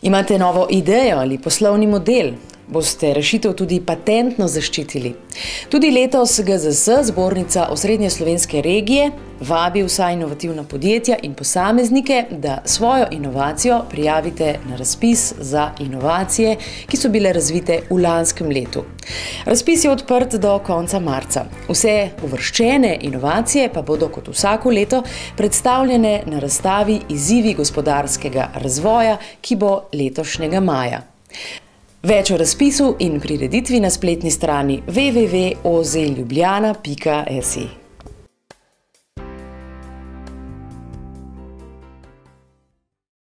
Imate novo idejo ali poslovni model? Boste rešitev tudi patentno zaščitili? Tudi letos GZS, Zbornica Osrednje slovenske regije, vabi vsa inovativna podjetja in posameznike, da svojo inovacijo prijavite na razpis za inovacije, ki so bile razvite v lanskem letu. Razpis je odprt do konca marca. Vse uvrščene inovacije pa bodo kot vsako leto predstavljene na razstavi Izzivi gospodarskega razvoja, ki bo letošnjega maja. Več o razpisu in prireditvi na spletni strani www.ozljubljana.si.